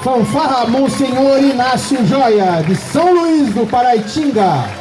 Fanfarra Monsenhor Inácio Joia, de São Luís do Paraitinga.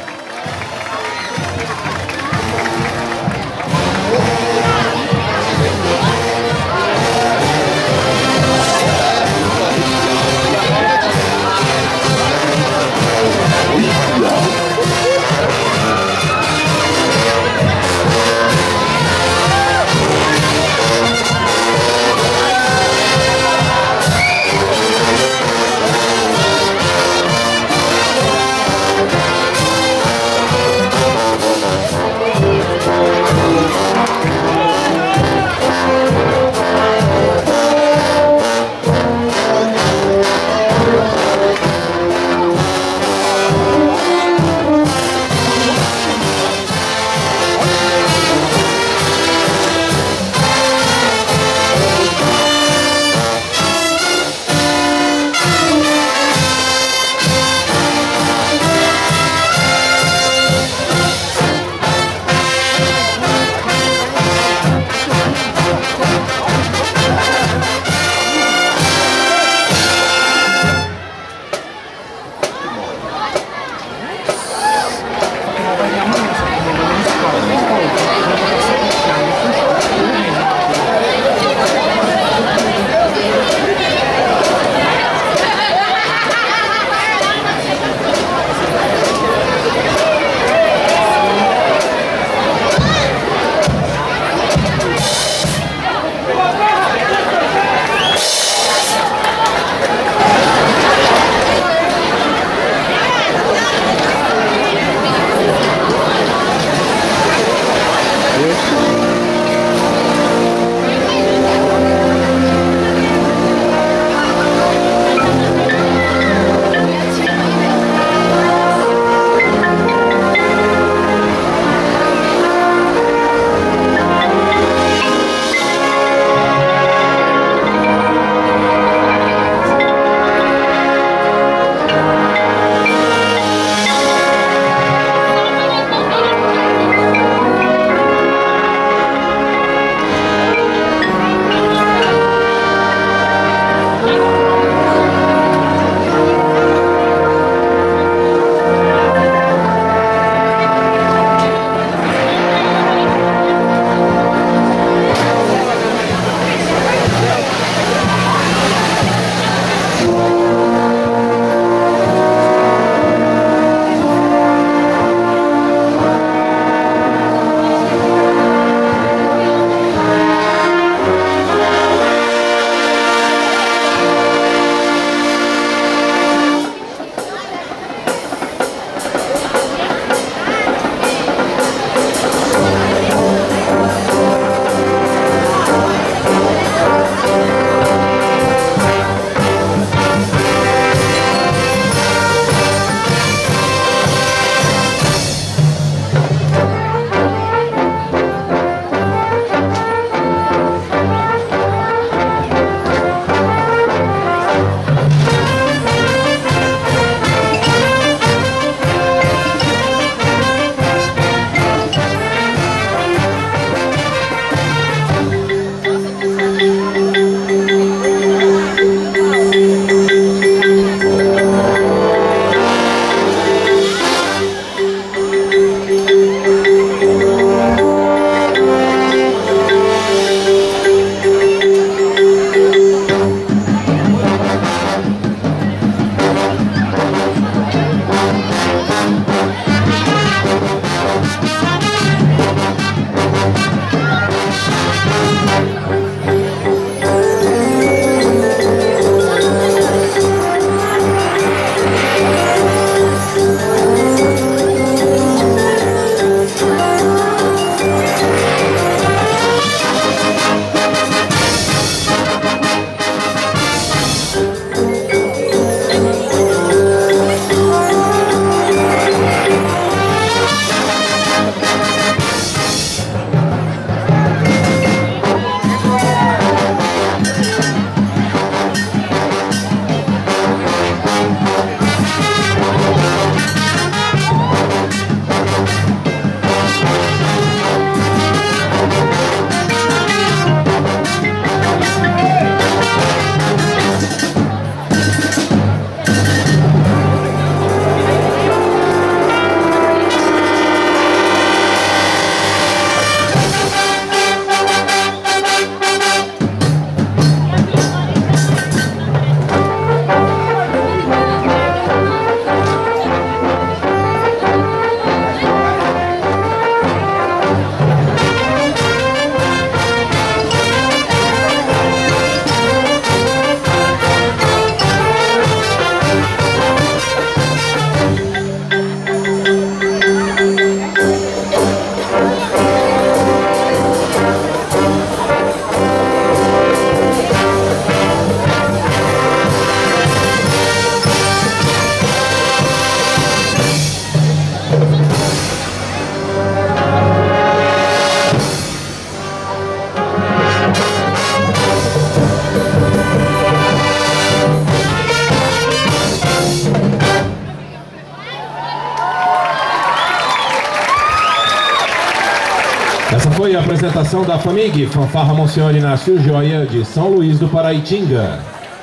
Essa foi a apresentação da FAMIG, Fanfarra Monsenhor Inácio Joia, de São Luís do Paraitinga.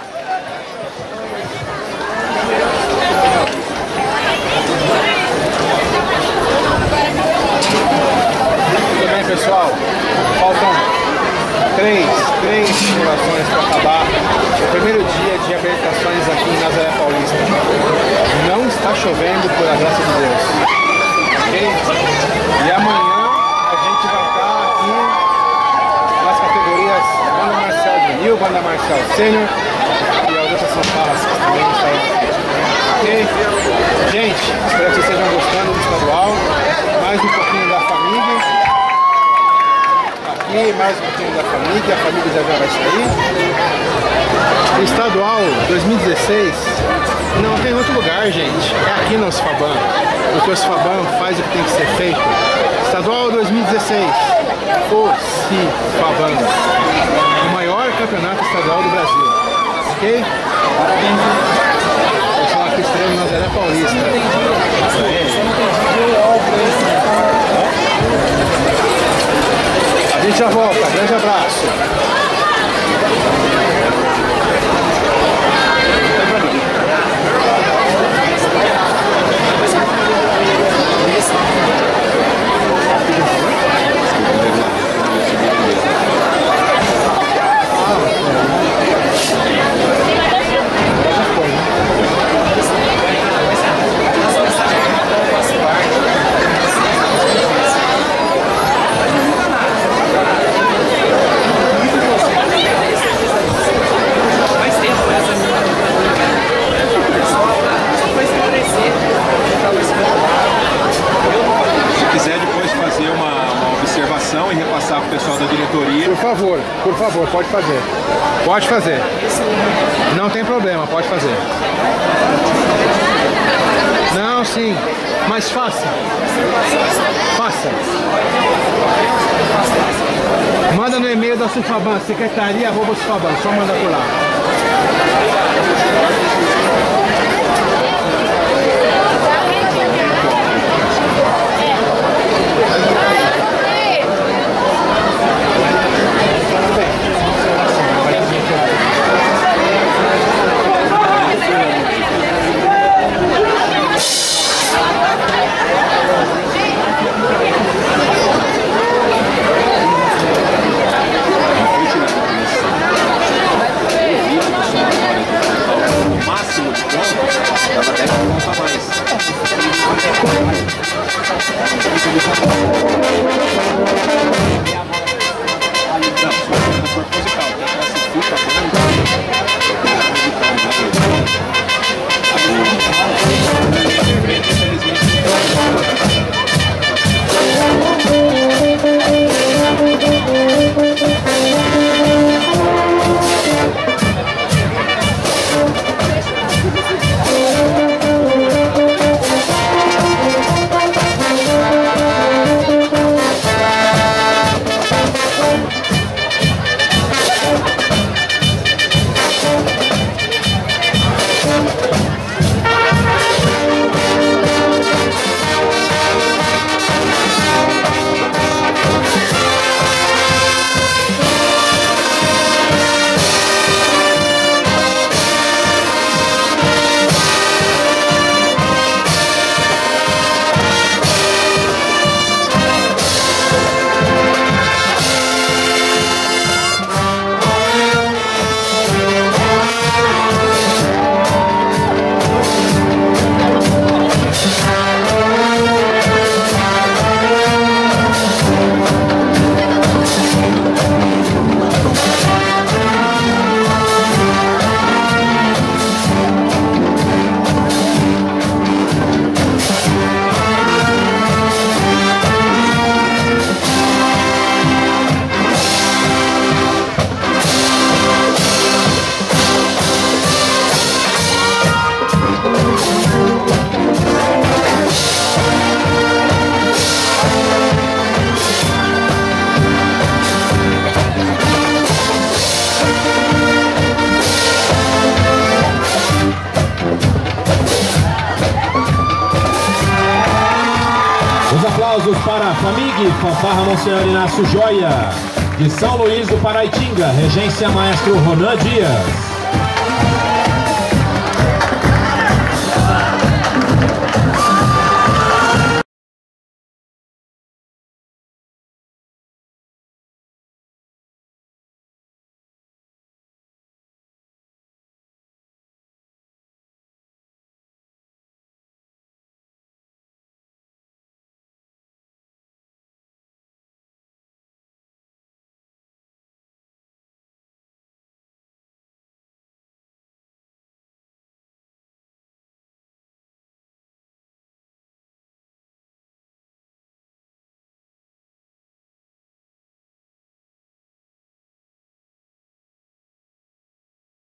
Muito bem, pessoal. Faltam três simulações para acabar o primeiro dia de apresentações aqui em Nazaré Paulista. Não está chovendo, por a graça de Deus. Okay? E amanhã a gente vai estar aqui nas categorias Banda Marcial Juvenil, Banda Marcial Sênior e as outras fanfarras que também estão aqui. Ok? Gente, espero que vocês estejam gostando do estadual. Mais um pouquinho da FAMIG. Aqui, mais um pouquinho da FAMIG. A FAMIG já vai sair. O estadual 2016 não tem outro lugar, gente. É aqui no OCIFABAN. Porque o OCIFABAN faz o que tem que ser feito. Estadual 2016. OCIFABAN. O maior campeonato estadual do Brasil. Ok? Parabéns. Pessoal aqui estreando Nazaré Paulista. A gente já volta. Grande abraço. E repassar para o pessoal da diretoria. Por favor, pode fazer. Pode fazer. Não tem problema, pode fazer. Não, sim, mas faça. Faça. Manda no e-mail da OCIFABAN, secretaria@OCIFABAN, só manda por lá. aplausos para a FAMIG, Fanfarra Monsenhor Inácio Joia, de São Luís do Paraitinga, regência maestro Ronan Dias.